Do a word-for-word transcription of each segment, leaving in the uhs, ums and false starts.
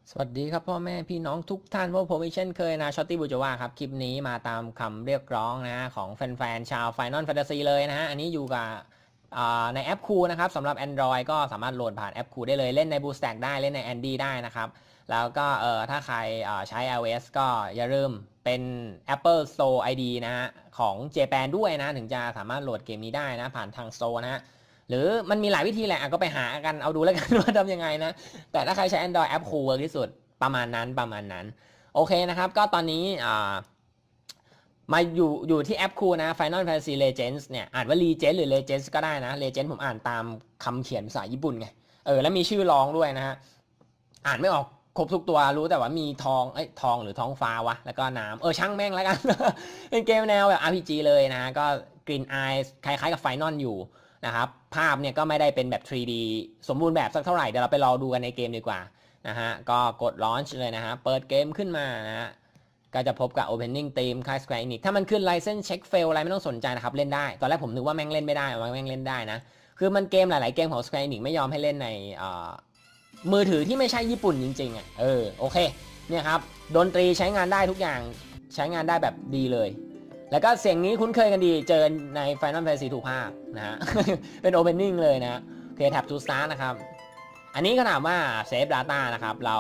สวัสดีครับพ่อแม่พี่น้องทุกท่านพวกผมอีกเช่นเคยนะช็อตตี้บูจาวาครับคลิปนี้มาตามคำเรียกร้องนะของแฟนๆชาว Final Fantasy เลยนะฮะอันนี้อยู่กับในแอปคูนะครับสำหรับ Android ก็สามารถโหลดผ่านแอปคูได้เลยเล่นใน BlueStack ได้เล่นใน Andy ได้นะครับแล้วก็เออถ้าใครใช้ iOS ก็อย่าลืมเป็น Apple Store ไอ ดี นะฮะของ Japan ด้วยนะถึงจะสามารถโหลดเกมนี้ได้นะผ่านทาง Store นะฮะหรือมันมีหลายวิธีแหละก็ไปหากันเอาดูแล้วกันว่าทำยังไงนะแต่ถ้าใครใช้ Android แอปคูเวิร์กที่สุดประมาณนั้นประมาณนั้นโอเคนะครับก็ตอนนี้มาอยู่อยู่ที่แอปคูนะ Final Fantasy Legends เนี่ยอ่านว่า Legends หรือ Legends ก็ได้นะ Legends ผมอ่านตามคำเขียนภาษาญี่ปุ่นไงเออแล้วมีชื่อร้องด้วยนะฮะอ่านไม่ออกครบทุกตัวรู้แต่ว่ามีทองเอ้ยทองหรือท้องฟ้าวะแล้วก็น้ำเออช่างแม่งแล้วกัน เป็นเกมแนวแบบ อาร์ พี จี เลยนะก็ Green Eye คล้ายๆกับ Final อยู่นะครับภาพเนี่ยก็ไม่ได้เป็นแบบ ทรี ดี สมบูรณ์แบบสักเท่าไหร่เดี๋ยวเราไปรอดูกันในเกมดีกว่านะฮะก็กด launch เลยนะฮะเปิดเกมขึ้นมานะฮะก็จะพบกับ opening theme ค่าย Square Enix ถ้ามันขึ้น license check fail อะไรไม่ต้องสนใจนะครับเล่นได้ตอนแรกผมนึกว่าแม่งเล่นไม่ได้ว่าแม่งเล่นได้นะคือมันเกมหลายๆเกมของ Square Enix ไม่ยอมให้เล่นในมือถือที่ไม่ใช่ญี่ปุ่นจริงๆอ่ะเออโอเคเนี่ยครับดนตรีใช้งานได้ทุกอย่างใช้งานได้แบบดีเลยแล้วก็เสียงนี้คุ้นเคยกันดีเจอใน Final Fantasy ทุกภาคนะฮะ เป็น opening เลยนะโอเค tap to start นะครับอันนี้ก็ถามว่า Save Data นะครับเรา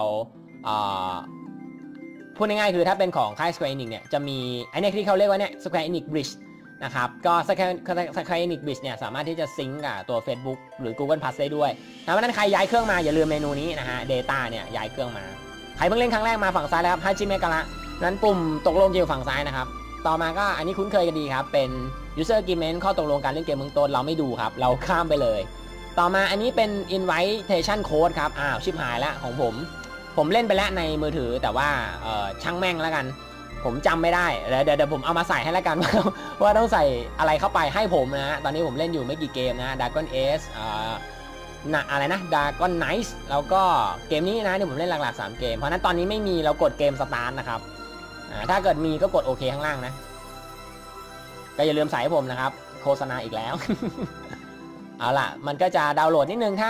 พูดง่ายๆคือถ้าเป็นของค่าย Square Enix เนี่ยจะมีไอ้เนี่ยที่เขาเรียกว่าเนี่ย Square Enix Bridge นะครับก็ Square Enix Bridge เนี่ยสามารถที่จะซิงก์กับตัว Facebook หรือ Google Plus ได้ด้วยนะเพราะนั้นใครย้ายเครื่องมาอย่าลืมเมนูนี้นะฮะ Data เนี่ยย้ายเครื่องมาใครเพิ่งเล่นครั้งแรกมาฝั่งซ้ายแล้วครับฮาจิเมะกะระนั้นปุ่มตกลงจะอยู่ฝั่งซ้ายนะครับต่อมาก็อันนี้คุ้นเคยกันดีครับเป็น User Agreement ข้อตกลงการเล่นเกมเบื้องต้นเราไม่ดูครับเราข้ามไปเลยต่อมาอันนี้เป็น invitation code ครับอ้าวชิบหายแล้วของผมผมเล่นไปแล้วในมือถือแต่ว่าเอ่อช่างแม่งแล้วกันผมจำไม่ได้เดี๋ยวเดี๋ยวผมเอามาใส่ให้แล้วกันว่าต้องใส่อะไรเข้าไปให้ผมนะฮะตอนนี้ผมเล่นอยู่ไม่กี่เกมนะ Dragon Age เอ่อนะอะไรนะ Dragon Knight แล้วก็เกมนี้นะที่ผมเล่นหลักๆสามเกมเพราะนั้นตอนนี้ไม่มีเรากดเกมสตาร์ทนะครับถ้าเกิดมีก็กดโอเคข้างล่างนะก็อย่าลืมใส่ให้ผมนะครับโฆษณาอีกแล้ว เอาล่ะมันก็จะดาวน์โหลดนิดนึงถ้า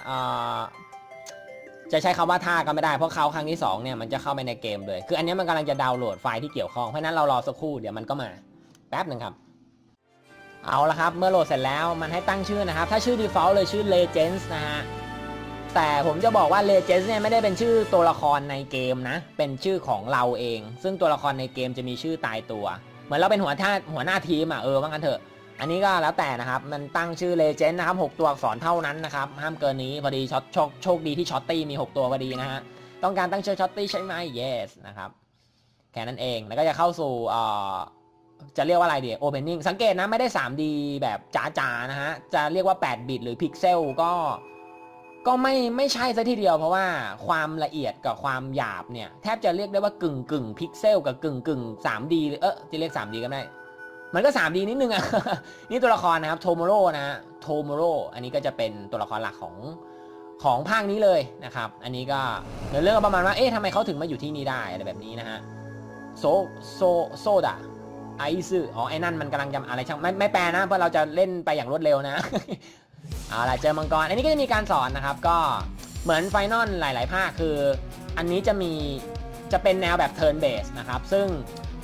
จะใช้คำว่าท่าก็ไม่ได้เพราะเขาครั้งที่สองเนี่ยมันจะเข้าไปในเกมเลยคืออันนี้มันกำลังจะดาวน์โหลดไฟล์ที่เกี่ยวข้องเพราะนั้นเรารอสักครู่เดี๋ยวมันก็มาแป๊บหนึ่งครับเอาละครับเมื่อโหลดเสร็จแล้วมันให้ตั้งชื่อนะครับถ้าชื่อ default เลยชื่อ Legends นะฮะแต่ผมจะบอกว่า Legends เนี่ยไม่ได้เป็นชื่อตัวละครในเกมนะเป็นชื่อของเราเองซึ่งตัวละครในเกมจะมีชื่อตายตัวเหมือนเราเป็นหัวหน้าหัวหน้าทีมอ่ะเออว่างั้นเถอะอันนี้ก็แล้วแต่นะครับมันตั้งชื่อ Legend นะครับหกตัวอักษรเท่านั้นนะครับห้ามเกินนี้พอดีช็อตโชคโชคดีที่ช็อตตี้มีหกตัวพอดีนะฮะต้องการตั้งชื่อช็อตตี้ใช่ไหม yes นะครับแค่นั้นเองแล้วก็จะเข้าสู่จะเรียกว่าอะไรดี opening สังเกตนะไม่ได้ ทรี ดี แบบจ๋าๆนะฮะจะเรียกว่าแปดบิตหรือพิกเซลก็ก็ไม่ไม่ใช่ซะทีเดียวเพราะว่าความละเอียดกับความหยาบเนี่ยแทบจะเรียกได้ว่ากึ่งกึ่งพิกเซลกับกึ่งกึ่ง ทรี ดี เออจะเรียก ทรี ดี ก็ได้มันก็ ทรี ดี นิดนึงอ่ะ นี่ตัวละครนะครับโทโมโร่นะฮะโทโมโร่อันนี้ก็จะเป็นตัวละครหลักของของภาคนี้เลยนะครับอันนี้ก็เรื่องประมาณว่าเอ๊ะทำไมเขาถึงมาอยู่ที่นี่ได้อะไรแบบนี้นะฮะโซโซโซดะไอซ์อ๋อไอ้นั่นมันกำลังจะอะไรช่างไม่ไม่แปลนะเพราะเราจะเล่นไปอย่างรวดเร็วนะ เอาล่ะเจอมังกรอันนี้ก็จะมีการสอนนะครับก็เหมือนไฟนอลหลายๆภาคคืออันนี้จะมีจะเป็นแนวแบบเทิร์นเบสนะครับซึ่ง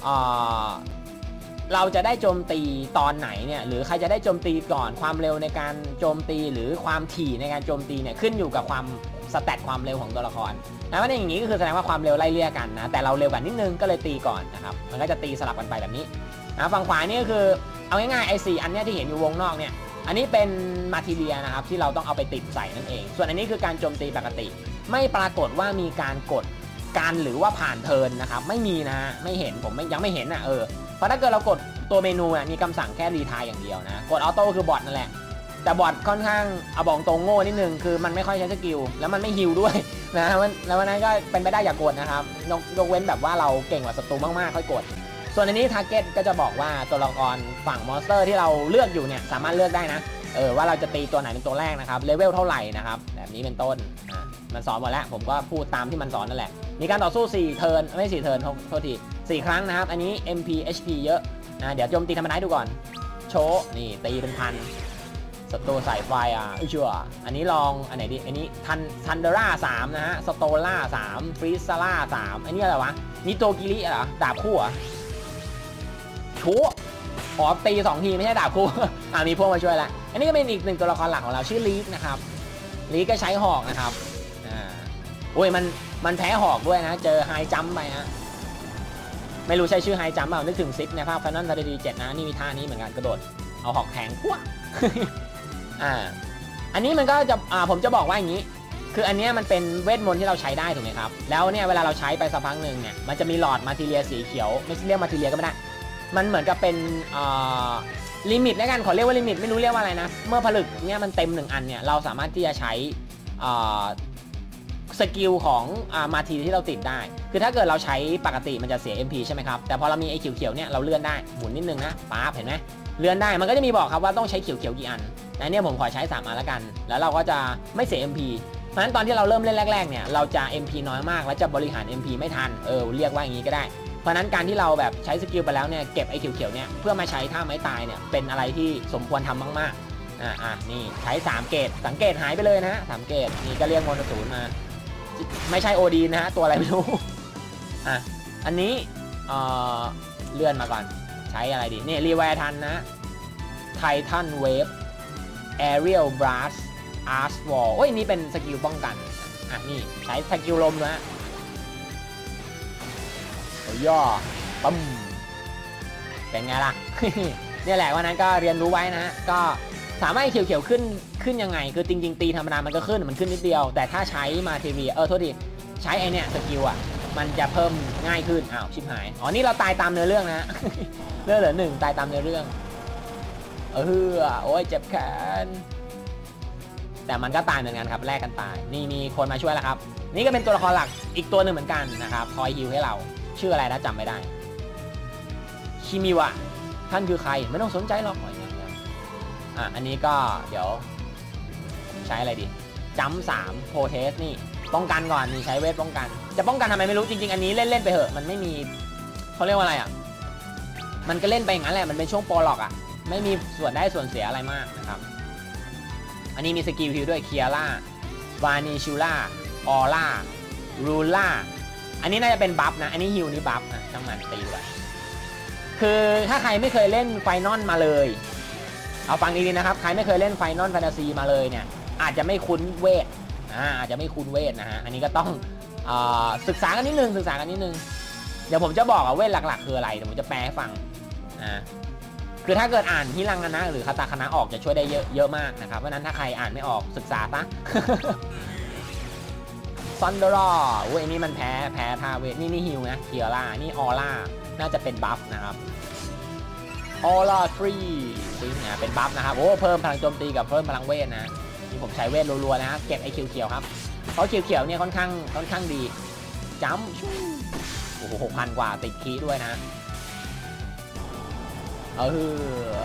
เราจะได้โจมตีตอนไหนเนี่ยหรือใครจะได้โจมตีก่อนความเร็วในการโจมตีหรือความถี่ในการโจมตีเนี่ยขึ้นอยู่กับความสแตทความเร็วของตัวละครนะว่าอย่างนี้ก็คือแสดงว่าความเร็วไล่เลี่ยกันนะแต่เราเร็วกว่านิดนึงก็เลยตีก่อนนะครับมันก็จะตีสลับกันไปแบบนี้นะฝั่งขวานี่ก็คือเอาง่ายๆไอ้สี่อันนี้ที่เห็นอยู่วงนอกเนี่ยอันนี้เป็นมาทีเรียนะครับที่เราต้องเอาไปติดใส่นั่นเองส่วนอันนี้คือการโจมตีปกติไม่ปรากฏว่ามีการกดการหรือว่าผ่านเทิร์นนะครับไม่มีนะไม่เห็นผมยังไม่เห็นอ่ะเออเพราะถ้าเกิดเรากดตัวเมนูมีคำสั่งแค่รีทายอย่างเดียวนะกดออโต้คือบอทนั่นแหละแต่บอทค่อนข้างเอาบอกตรงโง่นิดนึงคือมันไม่ค่อยใช้สกิลแล้วมันไม่ฮิลด้วยนะแล้ววันนั้นก็เป็นไปได้อย่ากดนะครับยกเว้นแบบว่าเราเก่งกว่าศัตรูมากๆค่อยกดส่วนอันนี้ทาร์เก็ตก็จะบอกว่าตัวละครฝั่งมอนสเตอร์ที่เราเลือกอยู่เนี่ยสามารถเลือกได้นะเออว่าเราจะตีตัวไหนเป็นตัวแรกนะครับเลเวลเท่าไหร่นะครับแบบนี้เป็นต้นอ่ะมันสอนหมดแล้วผมก็พูดตามที่มันสอนนั่นแหละมีการต่อสู้สี่เทิร์นไม่สี่เทิร์นโทษทีสี่ครั้งนะครับอันนี้ เอ็ม พี เอช พี เยอะนะเดี๋ยวโจมตีธรรมดาดูก่อนโชว์นี่ตีเป็นพันศัตรูสายไฟอ่ะอุ้ยชัวอันนี้ลองอันไหนดีอันนี้ทันทันเดอร่าสามนะฮะสโตล่าสามฟรีซาร่าสามอันนี้อะไรวะนิโตกิริเหรอดาบคู่อ่ะชัวอ๋อตีสองทีไม่ใช่ดาบคู่อ่ามีพวกมาช่วยละอันนี้ก็เป็นอีกหนึ่งตัวละครหลักของเราชื่อลีกนะครับลีกก็ใช้หอกนะครับอ่าโอ้ยมันมันแพ้หอกด้วยนะเจอไฮจัมป์ไปนะไม่รู้ใช่ชื่อไฮจัมป์เปล่านึกถึงซิปในภาค Final Fantasy เจ็ดนะนี่มีท่านี้เหมือนกันกระโดดเอาหอกแทงพวกอ่าอันนี้มันก็จะอ่าผมจะบอกว่าอย่างนี้คืออันนี้มันเป็นเวทมนต์ที่เราใช้ได้ถูกไหมครับแล้วเนี่ยเวลาเราใช้ไปสักพักหนึ่งเนี่ยมันจะมีหลอดมาทีเรียสีเขียวไม่เรียกมาทีเรียก็ไม่ได้มันเหมือนกับเป็นอ่าลิมิตแล้วกันขอเรียกว่าลิมิตไม่รู้เรียกว่าอะไรนะเมื่อผลึกเนี่ยมันเต็มหนึ่งอันเนี่ยเราสามารถที่จะใช้อ่าสกิลของอ่ามาทีที่เราติดได้คือถ้าเกิดเราใช้ปกติมันจะเสีย เอ็ม พี ใช่ไหมครับแต่พอเรามีไอ้เขียวๆเนี่ยเราเลื่อนได้หมุนนิดนึงนะป๊าบเห็นไหมเลื่อนได้มันก็จะมีบอกครับว่าต้องใช้เขียวๆกี่อันแต่เนี่ยผมขอใช้สามอันแล้วกันแล้วเราก็จะไม่เสีย เอ็ม พี เพราะฉะนั้นตอนที่เราเริ่มเล่นแรกๆเนี่ยเราจะ เอ็ม พี น้อยมากแล้วจะบริหาร เอ็ม พี ไม่ทันเออเรียกว่าอย่างนี้ก็ได้เพราะนั้นการที่เราแบบใช้สกิลไปแล้วเนี่ยเก็บไอ้เขียวๆเนี่ยเพื่อมาใช้ท่าไม้ตายเนี่ยเป็นอะไรที่สมควรทำมากๆอ่าอ่านี่ใช้สามเกตสังเกตหายไปเลยนะสามเกตนี่ก็เรียกมอนศูนย์มาไม่ใช่โอดีนะฮะตัวอะไรไม่รู้อ่ะอันนี้เอ่อเลื่อนมาก่อนใช้อะไรดีนี่รีแวร์ทันนะไททันเวฟแอเรียลบลัสอาร์สวอลโอ้ยนี่เป็นสกิลป้องกันอ่ะนี่ใช้สกิลลมนะโอ้ย่อปั๊มเป็นไงล่ะ เนี่ยแหละวันนั้นก็เรียนรู้ไว้นะก็สามารถเขียวๆขึ้นขึ้นยังไงคือจริงๆตีธรรมดามันก็ขึ้นมันขึ้นนิดเดียวแต่ถ้าใช้มาทีวีเออโทษทีใช้ไอเนี่ยสกิลอ่ะมันจะเพิ่มง่ายขึ้นอ้าวชิบหายอ๋อนี่เราตายตามเนื้อเรื่องนะ เรื่องเหลือหนึ่งตายตามเนื้อเรื่องเออโอ้ยเจ็บแขนแต่มันก็ตายเหมือนกันครับแลกกันตายนี่มีคนมาช่วยแล้วครับนี่ก็เป็นตัวละครหลักอีกตัวหนึ่งเหมือนกันนะครับคอยฮิวให้เราชื่ออะไรนะจำไม่ได้ชิมิวะท่านคือใครไม่ต้องสนใจหรอกอ่ะอันนี้ก็เดี๋ยวใช้อะไรดีจัมป์สามโพเทสนี่ป้องกันก่อนนี่ใช้เวทป้องกันจะป้องกันทำไมไม่รู้จริงๆอันนี้เล่นๆไปเหอะมันไม่มีเขาเรียกว่าอะไรอ่ะมันก็เล่นไปอย่างนั้นแหละมันเป็นช่วงโปรล็อกอ่ะไม่มีส่วนได้ส่วนเสียอะไรมากนะครับอันนี้มีสกิลฮิลด้วยเคียร่าวานิชูล่าออร่ารูล่าอันนี้น่าจะเป็นบัฟนะอันนี้ฮิลนี่บัฟนะช่างมันตีด้วยคือถ้าใครไม่เคยเล่นไฟนอลมาเลยเอาฟังดีๆนะครับใครไม่เคยเล่นไฟนอลแฟนตาซีมาเลยเนี่ยอาจจะไม่คุ้นเวทอ่าอาจจะไม่คุ้นเวทนะฮะอันนี้ก็ต้องอ่าศึกษากันนิดนึงศึกษากันนิดนึงเดี๋ยวผมจะบอกว่าเวทหลักๆคืออะไรเดี๋ยวผมจะแปลให้ฟังอ่าคือถ้าเกิดอ่านฮิรังานะหรือคาตาคานะออกจะช่วยได้เยอะเยอะมากนะครับเพราะนั้นถ้าใครอ่านไม่ออกศึกษาปะ ซันเดอร์โอ้ยอันนี้มันแพ้แพ้ท่าเวทนี่นี่ฮิวนะเคียร่านี่ออร่าน่าจะเป็นบัฟนะครับออร่าทรีซึ่งเนี่ยเป็นบัฟนะครับโอ้เพิ่มพลังโจมตีกับเพิ่มพลังเวทนะนี่ผมใช้เวทรัวๆนะเก็บไอ้เขียวๆครับเพราะเขียวๆเนี่ยค่อนข้างค่อนข้างดีจัมป์โอ้โหหกพันกว่าติดคีด้วยนะเออ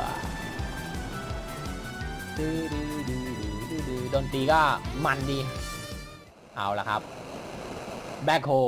ดนตรีก็มันดีเอาละครับแบ็คโฮ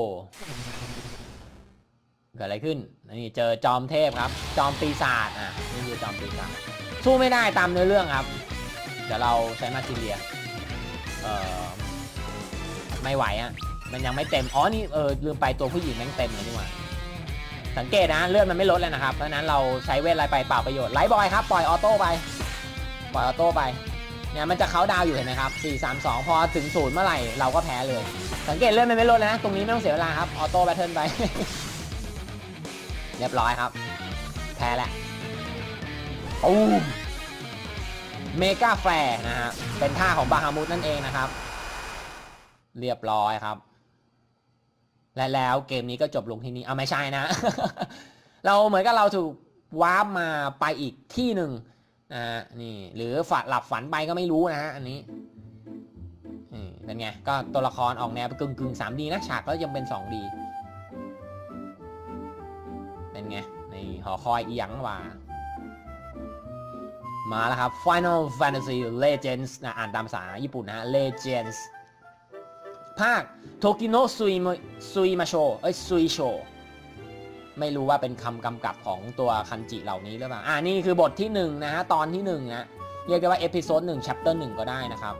เกิดอะไรขึ้นนี่เจอจอมเทพครับจอมปีศาจอ่ะนี่คือจอมปีศาจสู้ไม่ได้ตามเนื้อเรื่องครับเดี๋ยวเราใช้มาทีเรียเอ่อไม่ไหวอ่ะมันยังไม่เต็มอ๋อนี่เออลืมไปตัวผู้หญิงแม่งเต็มเลยนี่หว่าสังเกตนะเลือดมันไม่ลดเลยนะครับเพราะนั้นเราใช้เวทอะไรไปเปล่าประโยชน์ไลท์บอยครับปล่อยออโต้ไปปล่อยออโต้ไปเนี่ยมันจะเค้าดาวอยู่เห็นไหมครับสี่ สาม สองพอถึงศูนย์เมื่อไหร่เราก็แพ้เลยสังเกตเลือดมันไม่ลดเลยนะตรงนี้ไม่ต้องเสียเวลาครับออโต้แบทเทิลไปเรียบร้อยครับแพ้แหละโอ้เมกาแฟร์นะฮะเป็นท่าของบาฮามุดนั่นเองนะครับเรียบร้อยครับและแล้วเกมนี้ก็จบลงที่นี้เอาไม่ใช่นะ เราเหมือนกับเราถูกวาร์ปมาไปอีกที่หนึ่งนะฮะนี่หรือฝันหลับฝันไปก็ไม่รู้นะฮะอันนี้เป็นไงก็ตัวละครออกแนวกึ่งกึ่ง สาม ดี นะฉากก็ยังเป็น สอง ดีเป็นไงในหอคอยอีหยังว่ามาแล้วครับ Final Fantasy Legends นะอ่านตามภาษาญี่ปุ่นนะ Legends ภาค Tokino Suimasho เอ้ย Suisho ไม่รู้ว่าเป็นคำกำกับของตัวคันจิเหล่านี้หรือเปล่าอ่านี่คือบทที่หนึ่งนะฮะตอนที่หนึ่งนะเรียกได้ว่าเอพิโซดหนึ่ง chapter หนึ่งก็ได้นะครับ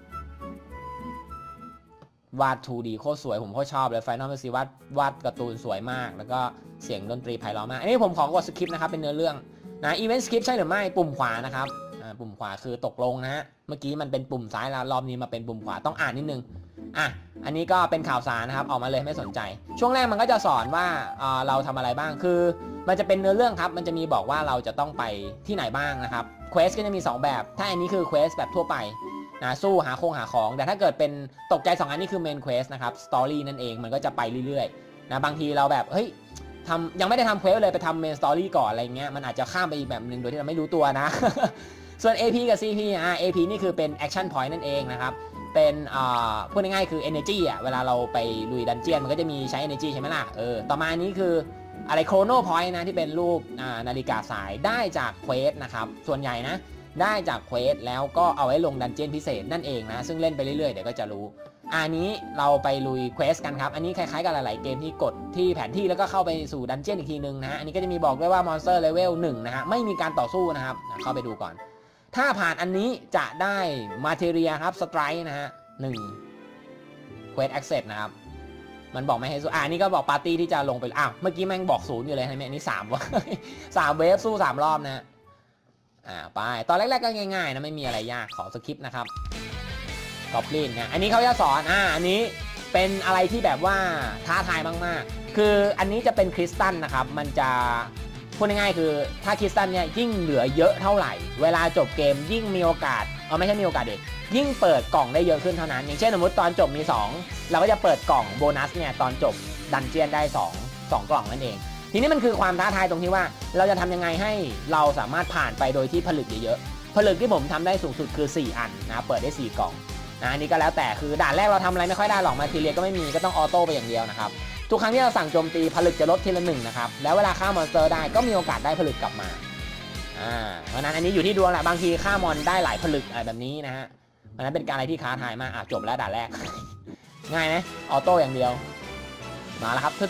วาด ทู ดี โคตรสวยผมโคตรชอบเลย Final Fantasy วาดวาดการ์ตูนสวยมากแล้วก็เสียงดนตรีไพเราะมากอันนี้ผมขอกดสคริปต์นะครับเป็นเนื้อเรื่องนะ Event Script ใช่หรือไม่ปุ่มขวานะครับปุ่มขวาคือตกลงนะฮะเมื่อกี้มันเป็นปุ่มซ้ายแล้วรอบนี้มาเป็นปุ่มขวาต้องอ่านนิดนึงอ่ะอันนี้ก็เป็นข่าวสารนะครับออกมาเลยไม่สนใจช่วงแรกมันก็จะสอนว่าเราทำอะไรบ้างคือมันจะเป็นเนื้อเรื่องครับมันจะมีบอกว่าเราจะต้องไปที่ไหนบ้างนะครับเควสก็จะมีสองแบบถ้าอันนี้คือเควสแบบทั่วไปนะสู้หาโคงหาของแต่ถ้าเกิดเป็นตกใจสองอันนี้คือเมนเควสนะครับสตอรี่นั่นเองมันก็จะไปเรื่อยๆนะบางทีเราแบบเฮ้ยทำยังไม่ได้ทำเควสเลยไปทำเมนสตอรี่ก่อนอะไรเงี้ยมันอาจจะข้ามไปอีกแบบหนึ่งโดยที่เราไม่รู้ตัวนะ ส่วน เอ พี กับ ซี พี อ่ะ เอ พี นี่คือเป็น Action Point นั่นเองนะครับเป็นอ่าพูดง่ายๆคือ Energy อ่ะเวลาเราไปลุยดันเจียนมันก็จะมีใช้ Energy ใช่ไหมล่ะเออต่อมาอันนี้คืออะไร Chrono Point นะที่เป็นรูปอ่านาฬิกาสายได้จากเควสนะครับส่วนใหญ่นะได้จากเควสแล้วก็เอาไว้ลงดันเจียนพิเศษนั่นเองนะซึ่งเล่นไปเรื่อยๆเดี๋ยวก็จะรู้อันนี้เราไปลุยเควสกันครับอันนี้คล้ายๆกับหลายๆเกมที่กดที่แผนที่แล้วก็เข้าไปสู่ดันเจียนอีกทีนึงนะฮะอันนี้ก็จะมีบอกด้วยว่ามอนสเตอร์เลเวลหนึ่งนะฮะไม่มีการต่อสู้นะครับเข้าไปดูก่อนถ้าผ่านอันนี้จะได้มาเทเรียครับสไตร์นะฮะหนึ่งเควสแอคเซสนะครับมันบอกไม่ให้สู้อ่านี่ก็บอกปาร์ตี้ที่จะลงไปอ้าวเมื่อกี้แม่งบอกศูนย์อยู่เลยใช่ไหมอันนี้สามวะ สามเวฟสู้สามรอบนะอ่าไปตอนแรกๆก็ง่ายๆนะไม่มีอะไรยากขอสคริปต์นะครับกอบลินนะอันนี้เขาจะสอนอ่าอันนี้เป็นอะไรที่แบบว่าท้าทายมากๆคืออันนี้จะเป็นคริสตัลนะครับมันจะพูดง่ายๆคือถ้าคริสตัลเนี่ยยิ่งเหลือเยอะเท่าไหร่เวลาจบเกมยิ่งมีโอกาสเออไม่ใช่มีโอกาสเด็กยิ่งเปิดกล่องได้เยอะขึ้นเท่านั้นอย่างเช่นสมมติตอนจบมีสองเราก็จะเปิดกล่องโบนัสเนี่ยตอนจบดันเจียนได้สอง สองกล่องนั่นเองทีนี้มันคือความท้าทายตรงที่ว่าเราจะทำยังไงให้เราสามารถผ่านไปโดยที่ผลึกเยอะๆผลึกที่ผมทำได้สูงสุดคือสี่อันนะเปิดได้สี่กล่องนะอันนี้ก็แล้วแต่คือด่านแรกเราทำอะไรไม่ค่อยได้หรอกมาทีเรียก็ไม่มีก็ต้องออโต้ไปอย่างเดียวนะครับทุกครั้งที่เราสั่งโจมตีผลึกจะลดทีละหนึ่งนะครับแล้วเวลาฆ่ามอนสเตอร์ได้ก็มีโอกาสได้ผลึกกลับมาอ่าเพราะนั้นอันนี้อยู่ที่ดวงแหละบางทีฆ่ามอนได้หลายผลึกอะไรแบบนี้นะฮะเพราะนั้นเป็นการอะไรที่ท้าทายมากอ่ะจบแล้วด่านแรก ง่ายไหมออโต้อย่างเดียวมาแล้วครับ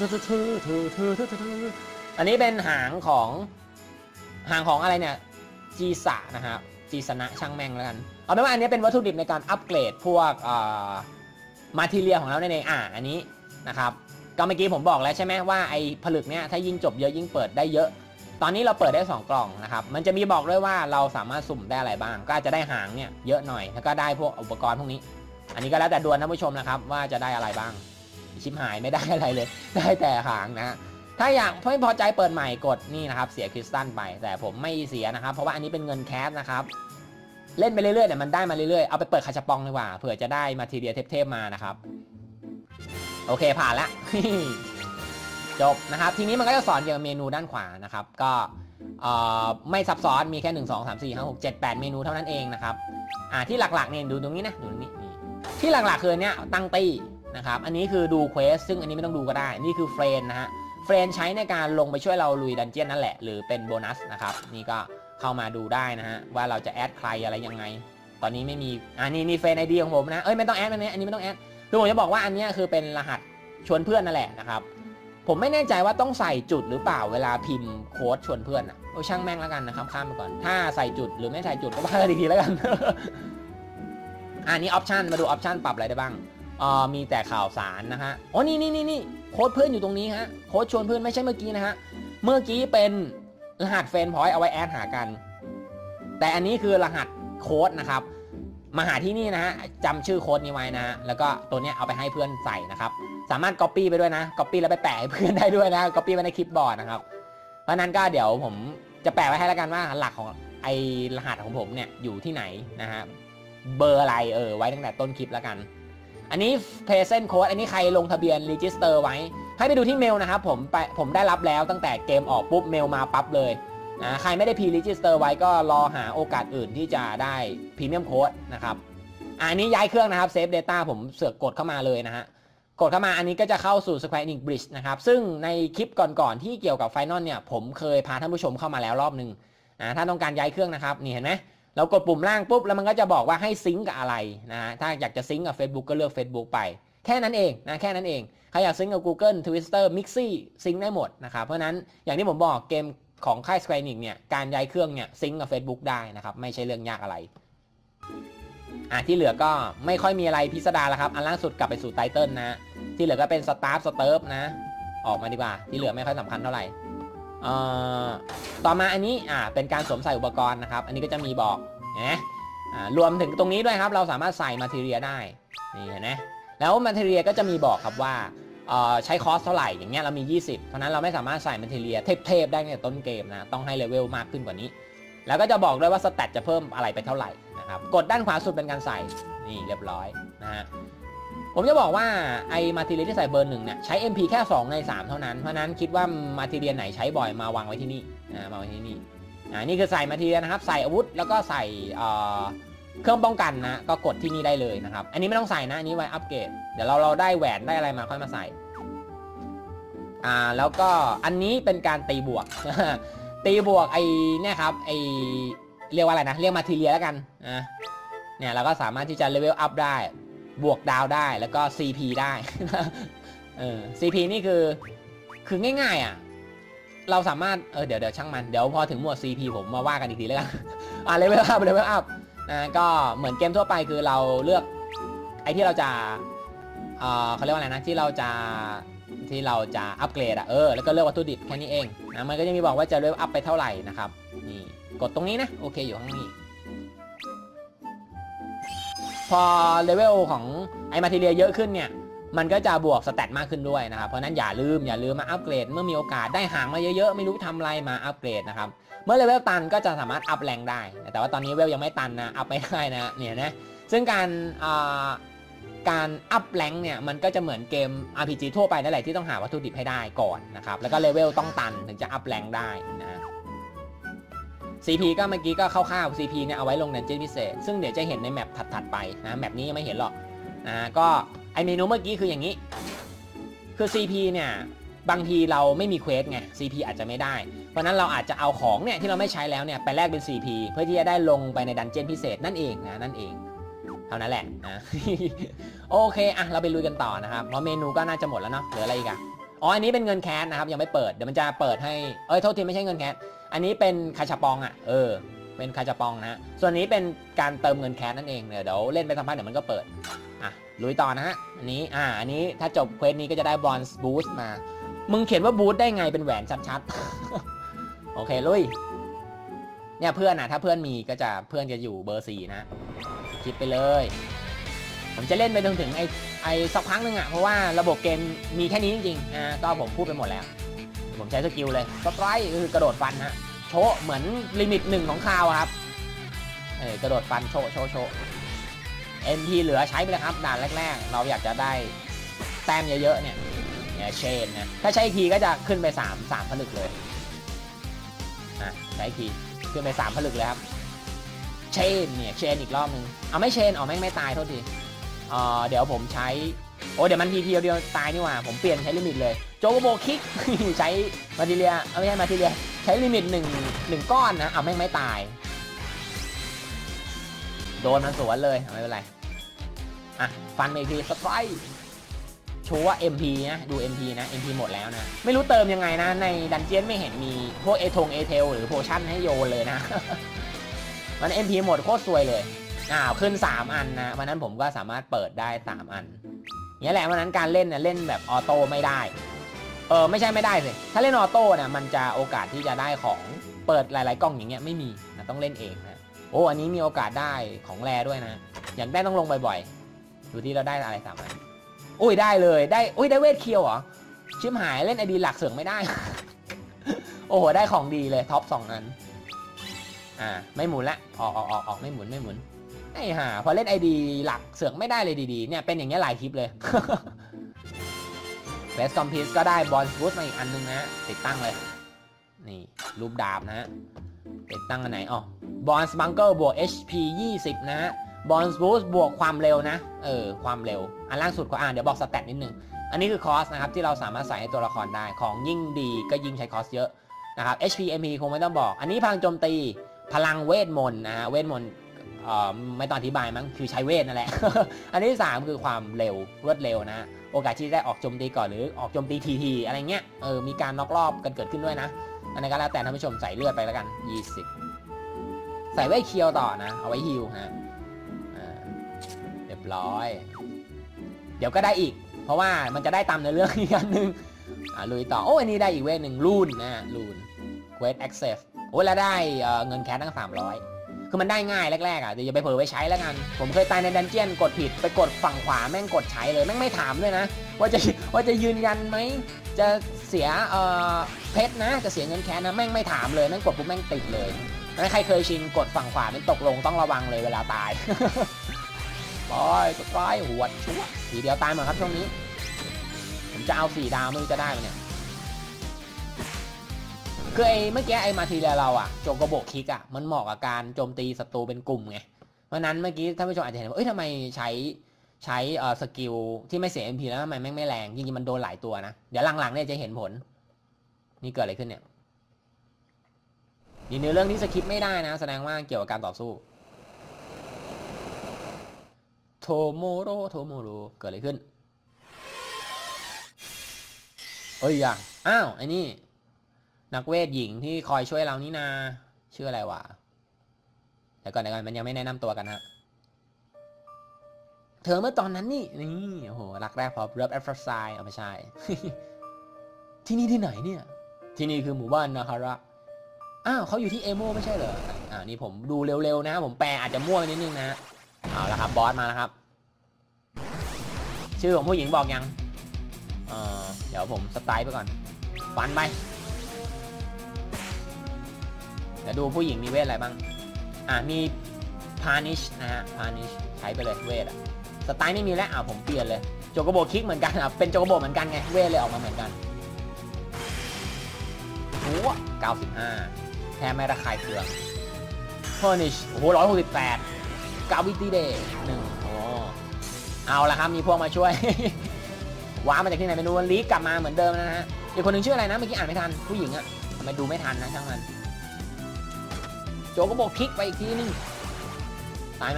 อันนี้เป็นหางของหางของอะไรเนี่ยจีสะนะครับจีสนะช่างแม่งแล้วกันเอาเป็นว่าอันนี้เป็นวัตถุดิบในการอัปเกรดพวกมาทีเรียของเราเองอ่าอันนี้นะครับก็เมื่อกี้ผมบอกแล้วใช่ไหมว่าไอ้ผลึกเนี่ยถ้ายิ่งจบเยอะยิ่งเปิดได้เยอะตอนนี้เราเปิดได้สองกล่องนะครับมันจะมีบอกด้วยว่าเราสามารถสุ่มได้อะไรบ้างก็อาจจะได้หางเนี่ยเยอะหน่อยแล้วก็ได้พวกอุปกรณ์พวกนี้อันนี้ก็แล้วแต่ดวงท่านผู้ชมนะครับว่าจะได้อะไรบ้างชิมหายไม่ได้อะไรเลยได้แต่หางนะถ้าอยากไม่พอใจเปิดใหม่กดนี่นะครับเสียคริสตัลไปแต่ผมไม่เสียนะครับเพราะว่าอันนี้เป็นเงินแคสนะครับเล่นไปเรื่อยๆแต่มันได้มาเรื่อยๆเอาไปเปิดคาชปองดีกว่าเผื่อจะได้มาทีเดียเทพๆมานะครับโอเคผ่านละ จบนะครับทีนี้มันก็จะสอนเกี่ยวกับเมนูด้านขวานะครับก็ไม่ซับซ้อนมีแค่หนึ่ง สอง สาม สี่ ห้า หก เจ็ด แปดเมนูเท่านั้นเองนะครับอ่าที่หลักๆเนี่ยดูตรงนี้นะดูตรงนี้ที่หลักๆคือเนี้ยตั้งตี้นะครับอันนี้คือดูเควสซึ่งอันนี้ไม่ต้องดูก็ได้นี่คือเฟรนนะฮะเฟรนใช้ในการลงไปช่วยเราลุยดันเจี้ยนนั่นแหละหรือเป็นโบนัสนะครับนี่ก็เข้ามาดูได้นะฮะว่าเราจะแอดใครอะไรยังไงตอนนี้ไม่มีอันนี้นี่เฟรนไอดีของผมนะเอ้ยไม่ต้องแอดอันนี้อันนี้ไม่ต้องแอดคือผมจะบอกว่าอันนี้คือเป็นรหัสชวนเพื่อนนั่นแหละนะครับผมไม่แน่ใจว่าต้องใส่จุดหรือเปล่าเวลาพิมพ์โค้ดชวนเพื่อนอ่ะโอ้ช่างแม่งแล้วกันนะครับข้ามไปก่อนถ้าใส่จุดหรือไม่ใส่จุดก็ว่ากันอีกทีแล้วกัน อันนี้ออปชันมาดูออปชันปรับอะไรได้บ้างอ่ามีแต่ข่าวสารนะฮะอ๋อนี่นี่นี่นี่โค้ดเพื่อนอยู่ตรงนี้ฮะโค้ดชวนเพื่อนไม่ใช่เมื่อกี้นะฮะเมื่อกี้เป็นรหัสเฟรนพอยต์เอาไว้แอดหากันแต่อันนี้คือรหัสโค้ดนะครับมาหาที่นี่นะฮะจำชื่อโค้ดนี้ไว้นะฮะแล้วก็ตัวเนี้ยเอาไปให้เพื่อนใส่นะครับสามารถ Copy ไปด้วยนะ Copy แล้วไปแปะให้เพื่อนได้ด้วยนะ Copy ไว้ในคลิปบอร์ดนะครับเพราะนั้นก็เดี๋ยวผมจะแปะไว้ให้แล้วกันว่าหลักของไอรหัสของผมเนี่ยอยู่ที่ไหนนะฮะเบอร์อะไรเออไว้ตั้งแต่ต้นคลิปแล้วกันอันนี้ present code อันนี้ใครลงทะเบียน register ไว้ให้ไปดูที่เมลนะครับผมไปผมได้รับแล้วตั้งแต่เกมออกปุ๊บเมลมาปั๊บเลยนะใครไม่ได้ pre register ไว้ก็รอหาโอกาสอื่นที่จะได้ premium code นะครับอันนี้ย้ายเครื่องนะครับ save data ผมเสือกกดเข้ามาเลยนะฮะกดเข้ามาอันนี้ก็จะเข้าสู่ Square Enix Bridge นะครับซึ่งในคลิปก่อนๆที่เกี่ยวกับ Final เนี่ยผมเคยพาท่านผู้ชมเข้ามาแล้วรอบนึงนะถ้าต้องการย้ายเครื่องนะครับนี่เห็นไหมเรากดปุ่มล่างปุ๊บแล้วมันก็จะบอกว่าให้ซิงก์กับอะไรนะถ้าอยากจะซิงก์กับ Facebook ก็เลือก Facebook ไปแค่นั้นเองนะแค่นั้นเองใครอยากซิงก์กับ Google Twitter Mixi ซิงก์ได้หมดนะครับเพราะนั้นอย่างที่ผมบอกเกมของค่าย Square Enix เนี่ยการย้ายเครื่องเนี่ยซิงก์กับ Facebook ได้นะครับไม่ใช่เรื่องยากอะไรอ่ะที่เหลือก็ไม่ค่อยมีอะไรพิสดารแล้วครับอันล่าสุดกลับไปสู่ไตเติลนะที่เหลือก็เป็นสตาร์ฟสเติร์ฟนะออกมาดีกว่าที่เหลือไม่ค่อยสำคัญเท่าไหร่เอ่อต่อมาอันนี้อ่าเป็นการสวมใส่อุปกรณ์นะครับอันนี้ก็จะมีบอกนะอ่ารวมถึงตรงนี้ด้วยครับเราสามารถใส่มาทีเรียได้นี่เห็นไหมแล้วมาทีเรียก็จะมีบอกครับว่าใช้คอสเท่าไหร่อย่างเงี้ยเรามียี่สิบเพราะนั้นเราไม่สามารถใส่มาทีเรียเทพๆได้ในต้นเกมนะต้องให้เลเวลมากขึ้นกว่านี้แล้วก็จะบอกด้วยว่าสแตทจะเพิ่มอะไรไปเท่าไหร่นะครับกดด้านขวาสุดเป็นการใส่นี่เรียบร้อยนะฮะผมจะบอกว่าไอ้มาทีเรียที่ใส่เบอร์หนึ่งเนี่ยใช้ เอ็ม พี แค่สองในสามเท่านั้นเพราะนั้นคิดว่ามาทีเรียไหนใช้บ่อยมาวางไว้ที่นี่นะมาไว้ที่นี่อ่านี่คือใส่มาทีเรียนะครับใส่อาวุธแล้วก็ใส่เครื่องป้องกันนะก็กดที่นี่ได้เลยนะครับอันนี้ไม่ต้องใส่นะอันนี้ไว้อัปเกรดเดี๋ยวเราเราได้แหวนได้อะไรมาค่อยมาใส่อ่าแล้วก็อันนี้เป็นการตีบวก ตีบวกไอเนี่ยครับไอเรียกว่าอะไรนะเรียกมาทีเรียแล้วกันนะเนี่ยเราก็สามารถที่จะเลเวลอัพได้บวกดาวได้แล้วก็ ซี พี ได้ เออ ซี พี นี่คือคือง่ายๆอ่ะเราสามารถเออเดี๋ยวเดี๋ยวช่างมันเดี๋ยวพอถึงหมวด ซี พี ผมมาว่ากันอีกทีแล้วกันอ่าเลเวลอัพเลเวลอัพนะก็เหมือนเกมทั่วไปคือเราเลือกไอที่เราจะเออเขาเรียกว่าอะไรนะที่เราจะที่เราจะอัปเกรดอ่ะเออแล้วก็เลือกวัตถุดิบแค่นี้เองนะมันก็จะมีบอกว่าจะเลเวลอัพไปเท่าไหร่นะครับนี่กดตรงนี้นะโอเคอยู่ข้างนี้พอเลเวลของไอมาทีเรียเยอะขึ้นเนี่ยมันก็จะบวกสแตทมากขึ้นด้วยนะครับเพราะนั้นอย่าลืมอย่าลืมมาอัปเกรดเมื่อมีโอกาสได้หางมาเยอะๆไม่รู้ทำอะไรมาอัปเกรดนะครับเมื่อเลเวลตันก็จะสามารถอัพแรงได้แต่ว่าตอนนี้เวลยังไม่ตันนะอัพไม่ได้นะเนี่ยนะซึ่งการการอัพแรงเนี่ยมันก็จะเหมือนเกม อาร์ พี จี ทั่วไปนั่นแหละที่ต้องหาวัตถุดิบให้ได้ก่อนนะครับแล้วก็เลเวลต้องตันถึงจะอัพแรงได้นะ ซี พี ก็เมื่อกี้ก็คร่าวๆ ซี พี เนี่ยเอาไว้ลงดันเจี้ยนพิเศษซึ่งเดี๋ยวจะเห็นในแมปถัดๆไปนะแมปนี้ยังไม่เห็นหรอกนะก็ไอเมนูเมื่อกี้คืออย่างนี้คือ ซี พี เนี่ยบางทีเราไม่มีเควสไง ซี พี อาจจะไม่ได้เพราะนั้นเราอาจจะเอาของเนี่ยที่เราไม่ใช้แล้วเนี่ยไปแลกเป็น ซี พี เพื่อที่จะได้ลงไปในดันเจี้ยนพิเศษนั่นเองนะนั่นเองเท่านั้นแหละนะ โอเคอ่ะเราไปลุยกันต่อนะครับเพราะเมนูก็น่าจะหมดแล้วเนาะเหลืออะไรอีกอะอ๋ออันนี้เป็นเงินแคสนะครับยังไม่เปิดเดี๋ยวมันจะเปิดให้เอ้ยโทษทีไม่ใช่เงินแคสอันนี้เป็นคาชาปองอ่ะเออเป็นคาชาปองนะส่วนนี้เป็นการเติมเงินแคสนั่นเองเดี๋ยวเล่นไปสักพักเดี๋ยวมันก็เปิดอ่ะลุยต่อนะฮะอันนี้อ่าอันนี้ถ้าจบเควสนี้ก็จะได้บอนส์บูสต์มามึงเขียนว่าบูสต์ได้ไงเป็นแหวนชัดๆ โอเคลุยเนี่ยเพื่อนอ่ะถ้าเพื่อนมีก็จะเพื่อนจะอยู่เบอร์สี่นะคิดไปเลยผมจะเล่นไปจนถึงไอไอสักพักนึงอ่ะเพราะว่าระบบเกมมีแค่นี้จริงๆอ่าก็ผมพูดไปหมดแล้วผมใช้สกิลเลยสไตร์คือกระโดดฟันฮะโชว์เหมือนลิมิตหนึ่งของคาวครับเออกระโดดฟันโชว์โชว์โชว์เอ็มพีเหลือใช้ไปเลยครับด่านแรกๆเราอยากจะได้แต้มเยอะๆเนี่ยเนี่ยเชนนะถ้าใช้ทีก็จะขึ้นไปสาม สามผลึกเลยอ่ะใช้ทีขึ้นไปสามผลึกเลยครับเชนเนี่ยเชนอีกรอบนึงเอาไม่เชนเอาไม่ไม่ตายโทษทีเอ่อเดี๋ยวผมใช้โอ้เดี๋ยวมันทีเดียวเดียวตายนี่หว่าผมเปลี่ยนใช้ลิมิตเลยโจโบคิก ใช้มาทีเรียเอาไม่ใช่มาทีเรียใช้ลิมิตหนึ่งหนึ่งก้อนนะเอาไม่ไม่ตายโดนมันสวนเลยไม่เป็นไรอ่ะฟันไปอีกทีสไตร์โชว์ว่า เอ็ม พี นะดู เอ็ม พี นะ เอ็ม พี หมดแล้วนะไม่รู้เติมยังไงนะในดันเจี้ยนไม่เห็นมีพวกเอทงเอเทลหรือโพชั่นให้โยนเลยนะ มัน เอ็ม พี หมดโคตรซวยเลยอ้าวขึ้นสามอันนะวันนั้นผมก็สามารถเปิดได้สามอันนี่แหละวันนั้นการเล่นเนี่ยเล่นแบบออโต้ไม่ได้เออไม่ใช่ไม่ได้สิถ้าเล่นออโต้เนี่ยมันจะโอกาสที่จะได้ของเปิดหลายๆกล่องอย่างเงี้ยไม่มีนะต้องเล่นเองนะโอ้อันนี้มีโอกาสได้ของแรด้วยนะอยากได้ต้องลงบ่อยๆดูที่เราได้อะไรสามอันอุ้ยได้เลยได้อุ้ยได้เวทเคียวเหรอชิมหายเล่นไอดีหลักเสือกไม่ได้ โอ้โหได้ของดีเลยท็อปสองอันอ่าไม่หมุนละออกออกออกออกไม่หมุนไม่หมุนไอ้ห่าพอเล่น ไอ ดี หลักเสือกไม่ได้เลยดีๆเนี่ยเป็นอย่างเงี้ยหลายคลิปเลย เวสคอมพิสก็ได้บอลบูสต์มาอีกอันนึงนะติดตั้งเลยนี่รูปดาบนะติดตั้งอันไหนอ๋อบอลส์บังเกอร์บวก เอช พี ยี่สิบนะฮะบอลบูสต์บวกความเร็วนะเออความเร็วอันล่างสุดก็อ่านเดี๋ยวบอกสแตทนิดนึงอันนี้คือคอสนะครับที่เราสามารถใส่ให้ตัวละครได้ของยิ่งดีก็ยิ่งใช้คอสเยอะนะครับ เอช พี เอ็ม พี คงไม่ต้องบอกอันนี้พลังโจมตีพลังเวทมนต์นะฮะเวทมนต์เอ่อไม่ต้องอธิบายมั้งคือใช้เวทนั่นแหละ อันที่สามคือความเร็วรวดเร็วนะโอกาสที่ได้ออกโจมตีก่อนหรือออกโจมตีทีทีอะไรเงี้ยเออมีการน็อกรอบกันเกิดขึ้นด้วยนะอันนี้ก็แล้วแต่ท่านผู้ชมใส่เลือดไปแล้วกันยี่สิบใส่ไว้เคียวต่อนะเอาไว้ฮิลฮะเรียบร้อยเดี๋ยวก็ได้อีกเพราะว่ามันจะได้ตามในเรื่องอีกอันหนึ่งอ่าลุยต่อโอ้อันนี้ได้อีกเวทหนึ่งลูนนะลูนเควสแอคเซสโอ้แล้วได้เงินแคสตั้งสามร้อยคือมันได้ง่ายแรกๆอ่ะเดี๋ยวอย่าไปเผลอไปใช้แล้วกันผมเคยตายในดันเจี้ยนกดผิดไปกดฝั่งขวาแม่งกดใช้เลยแม่งไม่ถามด้วยนะว่าจะว่าจะยืนยันไหมจะเสียเอ่อเพชรนะจะเสียเงินแคสนะแม่งไม่ถามเลยแม่งกดปุ๊บแม่งติดเลยถ้าใครเคยชินกดฝั่งขวาเป็นตกลงต้องระวังเลยเวลาตายปล่อยสปอยหัวชั่วสีเดียวตายหมดครับช่วงนี้ผมจะเอาสี่ดาวไม่รู้จะได้ไหมเนี่ยคือไอ้เมื่อกี้ไอ้มาทีเรียเราอะโจโกโบคิกอะมันเหมาะกับการโจมตีศัตรูเป็นกลุ่มไงเพราะนั้นเมื่อกี้ท่านผู้ชมอาจจะเห็นว่าเอ้ยทำไมใช้ใช้เอ่อสกิลที่ไม่เสีย เอ็ม พี แล้วทำไมแม่งไม่แรงจริงๆมันโดนหลายตัวนะเดี๋ยวหลังๆเนี่ยจะเห็นผลนี่เกิดอะไรขึ้นเนี่ยนี่เนื้อเรื่องที่สคริปต์ไม่ได้นะแสดงว่าเกี่ยวกับการต่อสู้โทโมโรโทโมโรเกิดอะไรขึ้นเอ้ยอ่ะอ้าวไอ้นี่นักเวทหญิงที่คอยช่วยเรานี่นาชื่ออะไรวะเดี๋ยวก่อนเดี๋ยวก่อนมันยังไม่แนะนำตัวกันฮะเธอเมื่อตอนนั้นนี่นี่โอ้โหรักแรกพอเริ่มแอฟริกาเอาไม่ใช่ ที่นี่ที่ไหนเนี่ยที่นี่คือหมู่บ้านนาคาระอ้าวเขาอยู่ที่เอโมไม่ใช่เหรออ่านี่ผมดูเร็วๆนะผมแปลอาจจะมั่วไปนิดนึงนะเอาละครับบอสมาแล้วครับชื่อของผู้หญิงบอกยังเออเดี๋ยวผมสไตล์ไปก่อนฟันไปเดี๋ยวดูผู้หญิงมีเวทอะไรบ้างอ่ามีพานิชนะฮะพานิชใช้ไปเลยเวทอะสไตล์ไม่มีแล้วอ่าผมเปลี่ยนเลยโจโกโบคิกเหมือนกันอ่ะเป็นโจโกโบเหมือนกันไงเวทเลยออกมาเหมือนกันโอ้เก้าสิบห้าแทบไม่ระคายเคืองพานิชโอ้โหร้อยหกสิบแปดกาวิตี้เดย์หนึ่งโอ้เอาละครับมีพวกมาช่วย ว้ามาจากที่ไหนไม่รู้ลีกกลับมาเหมือนเดิมนะฮะอีกคนหนึ่งชื่ออะไรนะเมื่อกี้อ่านไม่ทันผู้หญิงอะทำไมดูไม่ทันนะช่างมันโจก็บอกคลิกไปอีกทีนึงตายไหม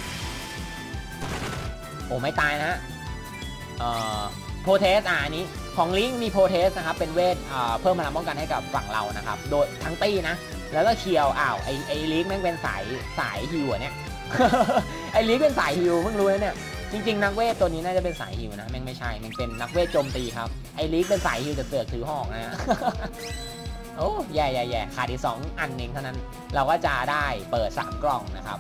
โอ้ไม่ตายนะฮะเอ่อโพเทสอ่านี้ของลิงมีโพเทสนะครับเป็นเวทเอ่อเพิ่มพลังป้องกันให้กับฝั่งเรานะครับโดยทั้งตี้นะแล้วก็เคียวอ้าวไอไอลิงแม่งเป็นสายสายฮิวเนี่ย ไอลิงเป็นสายฮิวเพิ่งรู้นะเนี่ยจริงๆนักเวทตัวนี้น่าจะเป็นสายฮิวนะแม่งไม่ใช่แม่งเป็นนักเวทโจมตีครับไอลิงเป็นสายฮิวแต่เสือกถือหอกนะ โอ้แย่แย่แย่ขาดอีกสองอันเองเท่านั้นเราก็จะได้เปิดสามกล่องนะครับ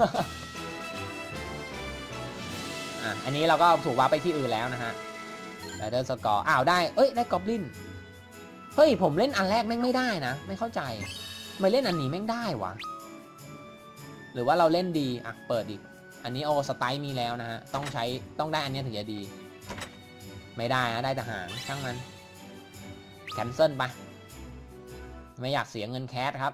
อ่ะอันนี้เราก็ถูกวาร์ปไปที่อื่นแล้วนะฮะแบตเตอร์สกอร์อ้าวได้เอ้ยได้กอบลินเฮ้ยผมเล่นอันแรกแม่งไม่ได้นะไม่เข้าใจไม่เล่นอันนี้แม่งได้วะหรือว่าเราเล่นดีอ่ะเปิดอีกอันนี้โอสไตล์มีแล้วนะฮะต้องใช้ต้องได้อันนี้ถึงจะดีไม่ได้นะได้แต่หางช่างมันแคนเซิลไปไม่อยากเสียเงินแคสครับ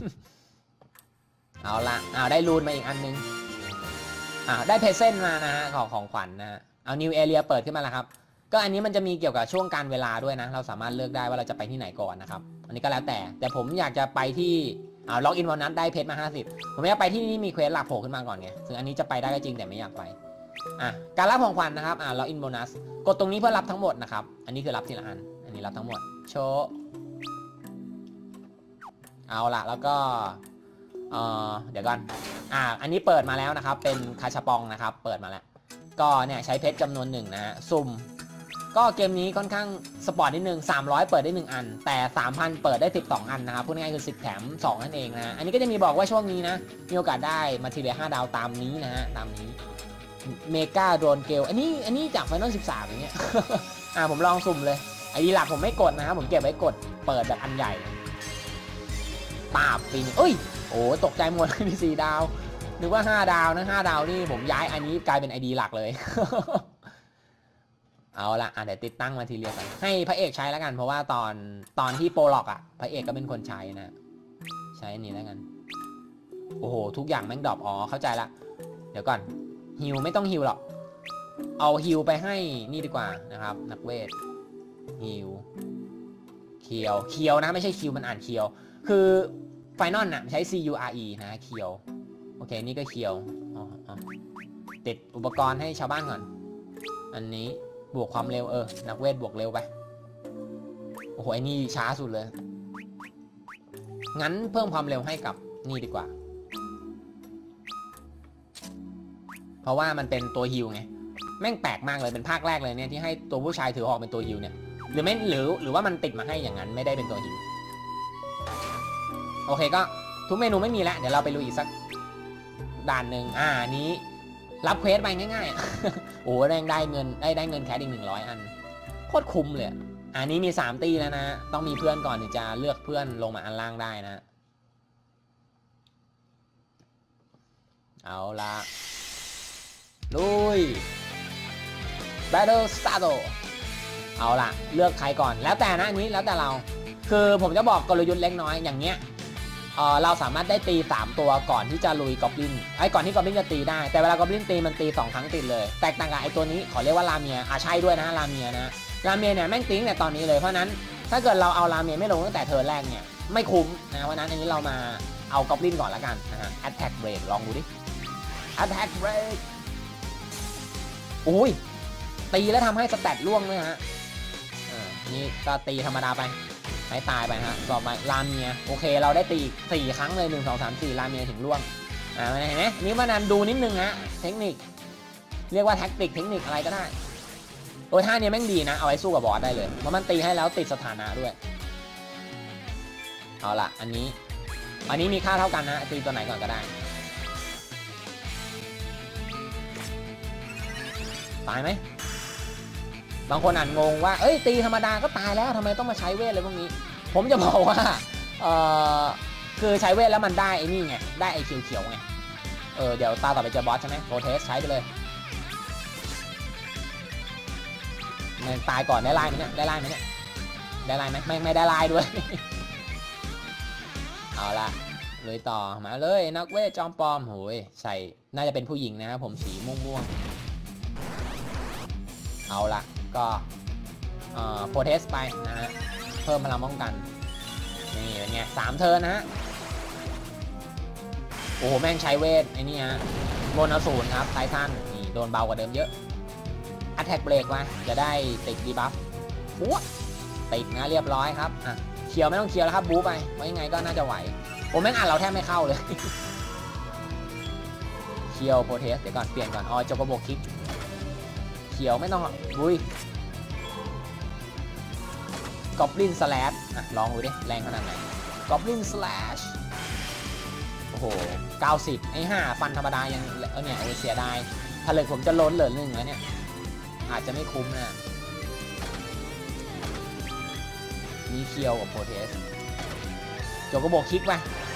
เอาละเอาได้รูนมาอีกอันนึงอ่าได้เพเซนมานะฮะของของขวัญ นะฮะเอานิวเอเรียเปิดขึ้นมาแล้วครับก็อันนี้มันจะมีเกี่ยวกับช่วงการเวลาด้วยนะเราสามารถเลือกได้ว่าเราจะไปที่ไหนก่อนนะครับอันนี้ก็แล้วแต่แต่ผมอยากจะไปที่อ่าล็อกอินวันนั้นได้เพชรมาห้าสิบผมอยากไปที่นี่มีเควสหลักโผล่ขึ้นมาก่อนไงซึ่งอันนี้จะไปได้ก็จริงแต่ไม่อยากไปอ่ะการรับของขวัญ นะครับอ่าล็อกอินโบนัสกดตรงนี้เพื่อรับทั้งหมดนะครับอันนี้คือรับทีละอันอันนี้รับทั้งหมดโชว์เอาละแล้วก็เอ่อเดี๋ยวก่อนอ่าอันนี้เปิดมาแล้วนะครับเป็นคาชาปองนะครับเปิดมาแล้วก็เนี่ยใช้เพชรจำนวนหนึ่งนะฮะสุ่มก็เกมนี้ค่อนข้างสปอร์ตนิดนึงสามร้อยเปิดได้หนึ่งอันแต่ สามพัน เปิดได้สิบสองอันนะครับพูดง่ายๆคือสิบแถมสองนั่นเองนะอันนี้ก็จะมีบอกว่าช่วงนี้นะมีโอกาสได้มาทีเดียห้าดาวตามนี้นะฮะตามนี้เมกาโดรนเกลอันนี้อันนี้จาก Final สิบสามอย่างเงี้ย อ่าผมลองสุ่มเลยไอดีหลักผมไม่กดนะครับผมเก็บไว้กดเปิดแบบอันใหญ่ปาบปีนี้เอ้ยโอ้ตกใจหมดมีสี่ดาวนึกว่าห้าดาวนะห้าดาวนี่ผมย้ายอันนี้กลายเป็น ไอ ดี หลักเลย เอาละอ่ะเดี๋ยวติดตั้งมาทีเรียกันให้พระเอกใช้แล้วกันเพราะว่าตอนตอนที่โปรล็อกอ่ะพระเอกก็เป็นคนใช้นะใช้อันนี้แล้วกันโอ้โหทุกอย่างแม่งดรอปอ๋อเข้าใจละเดี๋ยวก่อนฮิวไม่ต้องฮิวหรอกเอาฮิวไปให้นี่ดีกว่านะครับนักเวทฮิวเคียวเคียวนะไม่ใช่คิวมันอ่านเคียวคือไฟนอลน่ะใช้ C U R E นะเคียวโอเคนี่ก็เคียวอ๋อติดอุปกรณ์ให้ชาวบ้านก่อนอันนี้บวกความเร็วเออนักเวทบวกเร็วไปโอ้โหไอ้นี่ช้าสุดเลยงั้นเพิ่มความเร็วให้กับนี่ดีกว่าเพราะว่ามันเป็นตัวฮิลไงแม่งแปลกมากเลยเป็นภาคแรกเลยเนี่ยที่ให้ตัวผู้ชายถือออกเป็นตัวฮิลเนี่ยหรือไม่หรือหรือว่ามันติดมาให้อย่างนั้นไม่ได้เป็นตัวฮิลโอเคก็ทุกเมนูไม่มีแล้วเดี๋ยวเราไปลุยอีกสักด่านหนึ่งอ่านี้รับเควสไปง่ายๆโอ้แรงได้เงินได้ได้เงินแคสอีกหนึ่งร้อยอันโคตรคุ้มเลยอันนี้มีสามตีแล้วนะต้องมีเพื่อนก่อนถึงจะเลือกเพื่อนลงมาอันล่างได้นะเอาละลุย Battle Start เอาล่ะเลือกใครก่อนแล้วแต่นะอันนี้แล้วแต่เราคือผมจะบอกกลยุทธ์เล็กน้อยอย่างเงี้ยเออเราสามารถได้ตีสามตัวก่อนที่จะลุยกอบลินไอ้ก่อนที่กอบลินจะตีได้แต่เวลากอบลินตีมันตีสองครั้งติดเลยแตกต่างกับไอ้ตัวนี้ขอเรียกว่าลาเมียอ่ะใช่ด้วยนะลาเมียนะลาเมียเนี่ยแม่งติ้งแต่ตอนนี้เลยเพราะนั้นถ้าเกิดเราเอาลาเมียไม่ลงตั้งแต่เทิร์นแรกเนี่ยไม่คุ้มนะเพราะนั้นอันนี้เรามาเอากอบลินก่อนละกันนะฮะ Attack Break ลองดูดิ Attack Break อุ้ยตีแล้วทำให้สแตทล่วงเลยฮะอ่านี่ก็ตีธรรมดาไปให้ตายไปฮะต่อไปลาเมียโอเคเราได้ตีสี่ครั้งเลยหนึ่งสองสามสี่ลาเมียถึงล่วงอ่าเห็นไหมนี่มานันดูนิดนึงฮะเทคนิคเรียกว่าแท็กติกเทคนิคอะไรก็ได้โอ้ท่านี้แม่งดีนะเอาไว้สู้กับบอสได้เลยเพราะมันตีให้แล้วติดสถานะด้วยเอาล่ะอันนี้อันนี้มีค่าเท่ากันนะตีตัวไหนก่อนก็ได้ตายไหมบางคนอ่านงงว่าเอ้ยตีธรรมดาก็ตายแล้วทำไมต้องมาใช้เวทเลยพวกนี้ผมจะบอกว่าเออคือใช้เวทแล้วมันได้ไอ้นี่ไงได้ไอ้เขียวๆไงเออเดี๋ยวตาต่อไปเจอบอสใช่ไหมโปรเทสใช้ไปเลยมันตายก่อนได้ไล่ไหมเนี่ยได้ไล่ไหมเนี่ยได้ไล่ไหมไม่ไม่ได้ไล่ด้วย เอาละเลยต่อมาเลยนักเวทจอมปลอมโหยใส่น่าจะเป็นผู้หญิงนะครับผมสีม่วงๆเอาละก็โปรเทสไปนะฮะเพิ่มพลังป้องกันนี่เป็นไงสามเทิร์นนะฮะโอ้โหแม่งใช้เวทไอ้นี่ฮะโมนาศูนย์ครับไททันนี่โดนเบากว่าเดิมเยอะ Attack Break มาจะได้ติดดีบัฟหัวติดนะเรียบร้อยครับอ่ะเคียวไม่ต้องเคียวแล้วครับบู๊ไปว่ายังไงก็น่าจะไหวโอ้แม่งอ่านเราแทบไม่เข้าเลย เคียวโปรเทสเดี๋ยวก่อนเปลี่ยนก่อนอ๋อจบกระบอกคิกเคียวไม่ต้องบุยกอบลินสแลชอ่ะลองดูดิแรงขนาดไหนกอบลินสแลชโอ้โหเก้าสิบไอ้ห่าฟันธรรมดายังเออเนี่ยเอาเสียดายผลึกผมจะล้นเหลือหนึ่งแล้วเนี่ยอาจจะไม่คุ้มนะมีเคียวกับโปรเทสจบกระบอกคิกไป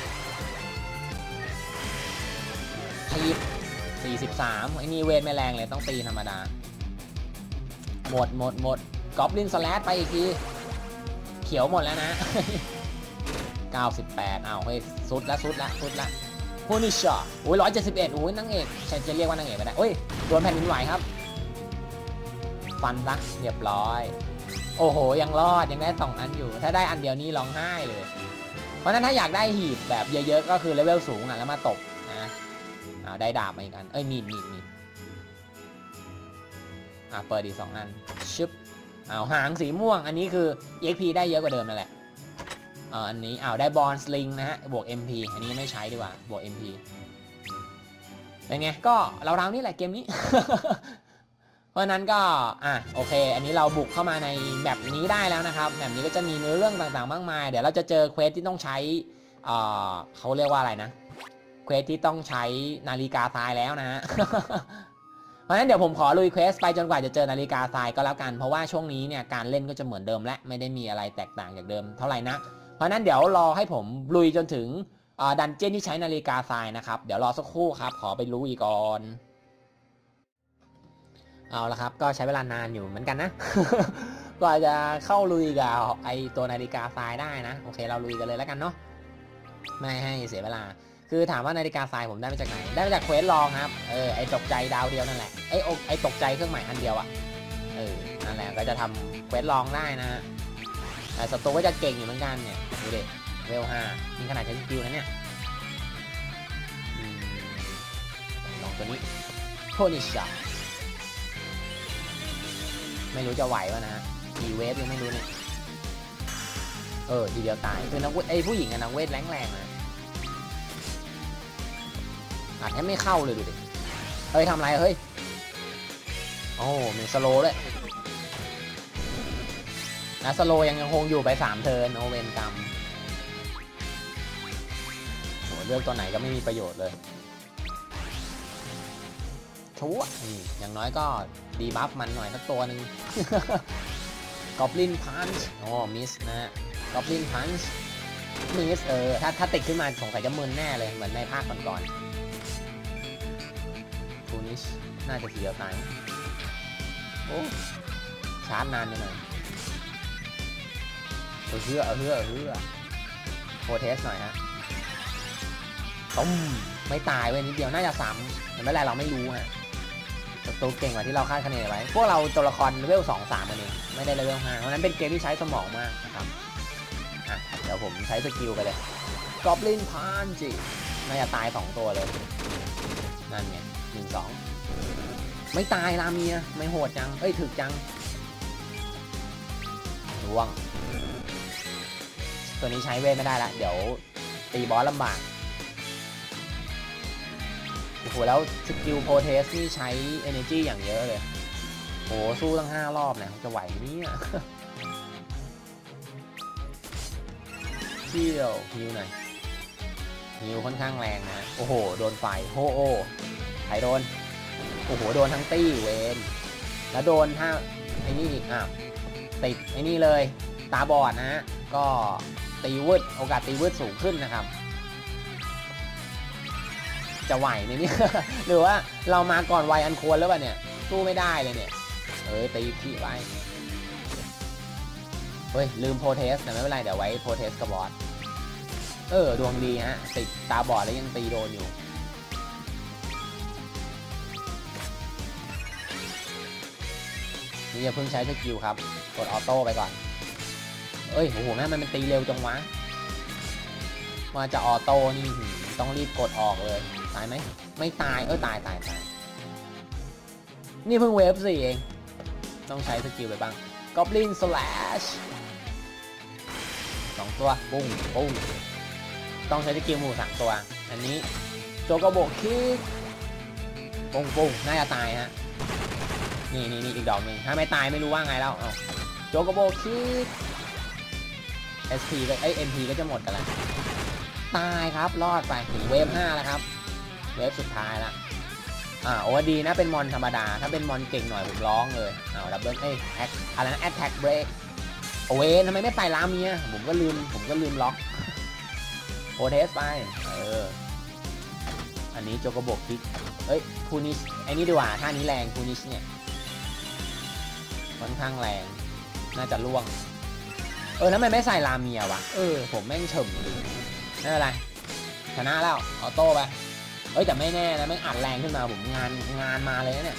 ทีสี่สิบสามไอ้นี่เวทไม่แรงเลยต้องตีธรรมดาหมดหมดหมดกอบลินสแลชไปอีกทีเขียวหมดแล้วนะ เก้าสิบแปดอ้าวเฮ้ยสุดละสุดละสุดละโฮนิชอโอ้ยร้อยเจ็ดสิบเอ็ดโอ้ยนางเอกใช่จะเรียกว่านางเอกไม่ได้โอ้ยโดนแผ่นดินไหวครับฟันซักเรียบร้อยโอ้โหยังรอดยังได้สองอันอยู่ถ้าได้อันเดียวนี้ร้องไห้เลยเพราะนั้นถ้าอยากได้หีบแบบเยอะๆก็คือเลเวลสูงอ่ะแล้วมาตบนะอ่าได้ดาบมาอีกอันเอ้ยมีดมีดมีดอ่าเปิดอีกสองอันชึบอ้าวหางสีม่วงอันนี้คือ อี เอ็กซ์ พี ได้เยอะกว่าเดิมนั่นแหละอ่าอันนี้อ้าวได้บอลสลิงนะฮะบวก เอ็ม พี อันนี้ไม่ใช้ดีกว่าบวก เอ็ม พี เป็นไงก็เราๆนี่แหละเกมนี้ เพราะนั้นก็อ่ะโอเคอันนี้เราบุกเข้ามาในแบบนี้ได้แล้วนะครับแบบนี้ก็จะมีเนื้อเรื่องต่างๆมากมายเดี๋ยวเราจะเจอเควสที่ต้องใช้อ่าเขาเรียกว่าอะไรนะเควสที่ต้องใช้นาฬิกาทรายแล้วนะฮะ เพราะฉะนั้นเดี๋ยวผมขอลุยเควสไปจนกว่าจะเจอนาฬิกาทรายก็แล้วกันเพราะว่าช่วงนี้เนี่ยการเล่นก็จะเหมือนเดิมและไม่ได้มีอะไรแตกต่างจากเดิมเท่าไหร่นะเพราะนั้นเดี๋ยวรอให้ผมลุยจนถึงดันเจี้ยนที่ใช้นาฬิกาทรายนะครับเดี๋ยวรอสักครู่ครับขอไปลุยก่อนเอาละครับก็ใช้เวลานานอยู่เหมือนกันนะ กว่าจะเข้าลุยกับไอตัวนาฬิกาทรายได้นะโอเคเราลุยกันเลยแล้วกันเนาะไม่ให้เสียเวลาคือถามว่านาฬิกาทรายผมได้มาจากไหนได้มาจากเควสลองครับเออไอตกใจดาวเดียวนั่นแหละไอไอตกใจเครื่องหมายอันเดียวอะเออนั่นแหละก็จะทำเควสลองได้นะแต่ศัตรูก็จะเก่งอยู่เหมือนกันเนี่ยดูดิเวลห้ามีขนาดใช้สกิลนะเนี่ยลองตัวนี้โทนิชาไม่รู้จะไหววะนะกี่เวฟยังไม่รู้เนี่ยเออทีเดียวตายคือนักเวทไอ้ผู้หญิงกับนักเวทแรงแรงนะอัดแทบไม่เข้าเลยดูดิเฮ้ยทำไรเฮ้ยโอ้มีสโลด้วยนะสโลยังยังคงอยู่ไปสามเทิร์นโอเวนกรรมโหเลือกตัวไหนก็ไม่มีประโยชน์เลยชั่วอย่างน้อยก็ดีบัฟมันหน่อยสักตัวหนึ่งกอบลินพันช์โอ้มิสนะกอบลินพันช์มิสเออถ้าถ้าติดขึ้นมาสงสัยจะมึนแน่เลยเหมือนในภาคก่อนๆทูนิชน่าจะทีเดียวตายโอ้ชาร์จนานไปหน่อยเออเฮือเออเฮือเออเฮือโปรเทสหน่อยฮะต้มไม่ตายเว้ยนิดเดียวน่าจะซ้ำแต่ไม่เป็นไรเราไม่รู้ฮะตัวเก่งกว่าที่เราคาดคะเนไว้พวกเราตัวละครเลเวลสอง สามกันเองไม่ได้เลเวลห้าเพราะนั้นเป็นเกมที่ใช้สมองมากนะครับอ่ะเดี๋ยวผมใช้สกิลไปเลยกอบลินพันจิน่าจะตายสองตัวเลยนั่นไงหนึ่งสองไม่ตายลาเมียไม่โหดจังเอ้ยถึกจังล่วงตัวนี้ใช้เวทไม่ได้ละเดี๋ยวตีบอสลำบากโอ้โหแล้วสกิลโพเทสนี่ใช้ energy อย่างเยอะเลยโอ้สู้ตั้งห้ารอบเนี่ยจะไหวเนี่ยเชี่ยวฮิวหน่อยฮิวค่อนข้างแรงนะโอ้โหโดนไฟโฮโอไถโดนโอ้โหโดนทั้งตี้เวนแล้วโดนถ้าไอ้นี่อีกอ่ะติดไอ้นี่เลยตาบอดนะฮะก็ตีวืดโอกาสตีวืดสูงขึ้นนะครับจะไหวไหมเนี่ย หรือว่าเรามาก่อนวัยอันควรแล้วป่ะเนี่ยสู้ไม่ได้เลยเนี่ยเอ้ยตีขี้ไว้เฮ้ยลืมโพเทสแต่ไม่เป็นไรเดี๋ยวไว้โพเทสกับบอสเออดวงดีฮะติดตาบอดแล้วยังตีโดนอยู่นี่อย่าเพิ่งใช้สกิลครับกดออโต้ไปก่อนเอ้ยโอ้โหแม่มันมันตีเร็วจังวะมาจะออโต้นี่ต้องรีบกดออกเลยตายไหมไม่ตายเออตายตายตายนี่เพิ่งเวฟสี่เองต้องใช้สกิลไปบ้างกอบลินสแลชสองตัวปุ้งปุ้งต้องใช้สกิลหมู่สามตัวอันนี้โจโกโบคิกปุ้งปุ้งน่าจะตายฮะนี่นี่นี่อีกดอกหนึ่งถ้าไม่ตายไม่รู้ว่าไงแล้วเอาโจโกโบคิก เอส พี ก็ไอ เอ็ม พี ก็จะหมดกันแล้วตายครับรอดไปถึงเวฟห้าแล้วครับเวฟสุดท้ายละอ่าโอ้ดีนะเป็นมอนธรรมดาถ้าเป็นมอนเก่งหน่อยผมร้องเลยเอาดับเบิลเอ้ยแอคอะไรนะแอตแทกเบรกโอ้ยทำไมไม่ไปลาเมียผมก็ลืมผมก็ลืมล็อกโอเทสไปเอออันนี้โจโกโบคิกเอ้ยพูนิชไอ้นี่ดีกว่าท่านี้แรงพูนิชเนี่ยค่อนข้างแรงน่าจะล่วงเออทำไมไม่ใส่ลาเมียวะเออผมแม่งเฉมเลยไม่เป็นไรชนะแล้วออโต้ไปเอ้ยแต่ไม่แน่นะไม่อัดแรงขึ้นมาผมงานงานมาเลยนะเนี่ย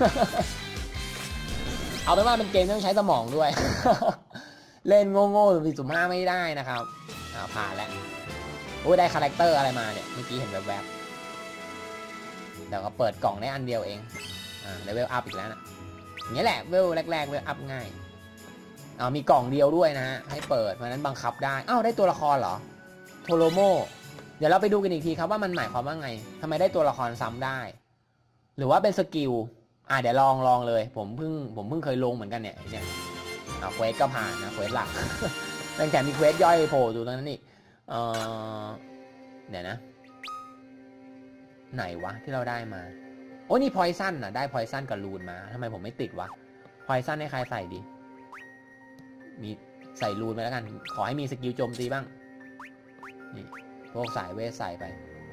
เอาเป็นว่าเป็นเกมต้องใช้สมองด้วย เล่นโง่ๆสุ่มสี่สุ่มห้าไม่ได้นะครับอ่าผ่านแล้วโอ้ยได้คาแรคเตอร์อะไรมาเนี่ยเมื่อกี้เห็นแวบๆเดี๋ยวก็เปิดกล่องได้อันเดียวเองอ่าเลเวลอัพอีกแล้วนะอย่างนี้แหละเวลแรกๆเวลอัพง่ายเอามีกล่องเดียวด้วยนะฮะให้เปิดเพราะนั้นบังคับได้อ้าวได้ตัวละครเหรอโทโรโมเดี๋ยวเราไปดูกันอีกทีครับว่ามันหมายความว่าไงทำไมได้ตัวละครซ้ำได้หรือว่าเป็นสกิลอ่าเดี๋ยวลองลองเลยผมเพิ่งผมเพิ่งเคยลงเหมือนกันเนี่ยเนี่ยเอาเควสก็ผ่านนะเควสหลัก ตั้งแต่มีเควสย่อยโผล่ดูตรงนั้นอีกเออเดี๋ยวนะไหนวะที่เราได้มาโอ้นี่พอยซันอ่ะได้พอยซันกับรูนมาทำไมผมไม่ติดวะพอยซันให้ใครใส่ดีมีใส่รูนไปแล้วกันขอให้มีสกิลโจมตีบ้างนี่พวกสายเวทใส่ไป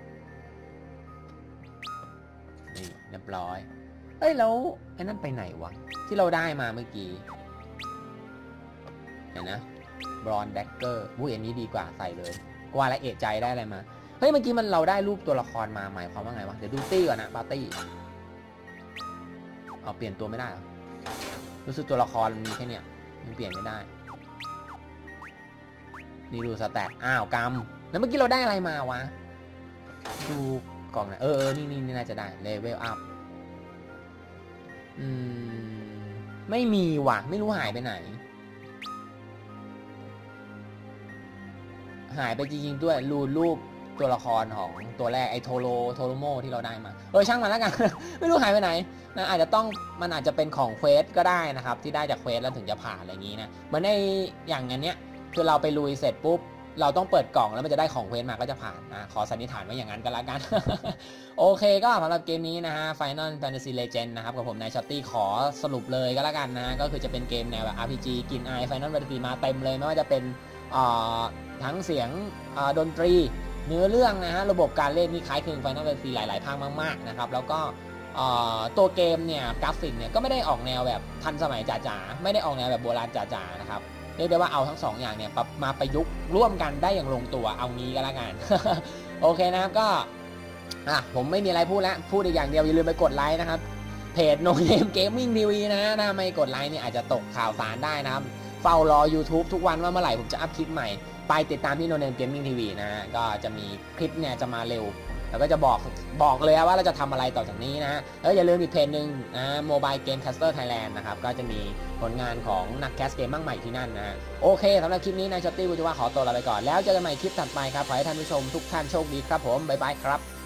นี่เรียบร้อยเอ้ยแล้วไอ้นั่นไปไหนวะที่เราได้มาเมื่อกี้เห็นนะบรอนแดกเกอร์วุ้ยอันนี้ดีกว่าใส่เลยว่าละเอะใจได้อะไรมาเฮ้ยเมื่อกี้มันเราได้รูปตัวละครมาหมายความว่าไงวะเดี๋ยวดูตี้ก่อนนะปาร์ตี้เอาเปลี่ยนตัวไม่ได้เหรอรู้สึกตัวละครมีแค่เนี้ยมันเปลี่ยนไม่ได้นี่ดูสแตทอ้าวกำแล้วเมื่อกี้เราได้อะไรมาวะดูกล่องนะเออเออนี่นี่น่าจะได้เลเวลอัพอืมไม่มีว่ะไม่รู้หายไปไหนหายไปจริงๆด้วยรูรูปตัวละครของตัวแรกไอโทโรโทโรโมที่เราได้มาเออช่างมันแล้วกัน ไม่รู้หายไปไหนนะอาจจะต้องมันอาจจะเป็นของเควสก็ได้นะครับที่ได้จากเควสแล้วถึงจะผ่านอะไรอย่างนี้นะเหมือนในอย่างอันเนี้ยคือเราไปลุยเสร็จปุ๊บเราต้องเปิดกล่องแล้วมันจะได้ของเควสมาก็จะผ่านนะขอสันนิษฐานไว้อย่างนั้นก็แล้วกัน โอเคก็สำหรับเกมนี้นะฮะ Final Fantasy Legend นะครับกับผมนายช็อตตี้ขอสรุปเลยก็แล้วกันนะก็คือจะเป็นเกมแนวแบบ อาร์ พี จี กินอาย Final Fantasy มาเต็มเลยไม่ว่าจะเป็นทั้งเสียงดนตรีเนื้อเรื่องนะฮะระบบการเล่นนี่คล้ายคลึง Final Fantasy หลายๆภาคมากๆนะครับแล้วก็ตัวเกมเนี่ยกราฟิกเนี่ยก็ไม่ได้ออกแนวแบบทันสมัยจ๋าๆไม่ได้ออกแนวแบบโบราณจ๋าๆนะครับเรียกได้ว่าเอาทั้งสองอย่างเนี่ยมาประยุกต์ร่วมกันได้อย่างลงตัวเอางี้ก็แล้วกัน โอเคนะครับก็อ่ะผมไม่มีอะไรพูดแล้วพูดอีกอย่างเดียวอย่าลืมไปกดไลค์นะครับเพจ No Name Gaming ที วี นะถ้าไม่กดไลค์เนี่ยอาจจะตกข่าวสารได้นะครับเฝ้ารอ YouTube ทุกวันว่าเมื่อไหร่ผมจะอัพคลิปใหม่ไปติดตามที่ No Name Gaming ที วี นะฮะก็จะมีคลิปเนี่ยจะมาเร็วแล้วก็จะบอกบอกเลยว่าเราจะทำอะไรต่อจากนี้นะฮะแล้วอย่าลืมอีกเพจหนึ่งนะ Mobile Game Caster Thailand นะครับก็จะมีผลงานของนักแคสเกมมากใหม่ที่นั่นนะฮะโอเคสำหรับคลิปนี้นายช็อตตี้กูจะว่าขอตัวลาไปก่อนแล้วเจอกันใหม่คลิปถัดไปครับขอให้ท่านผู้ชมทุกท่านโชคดีครับผมบ๊ายบายครับ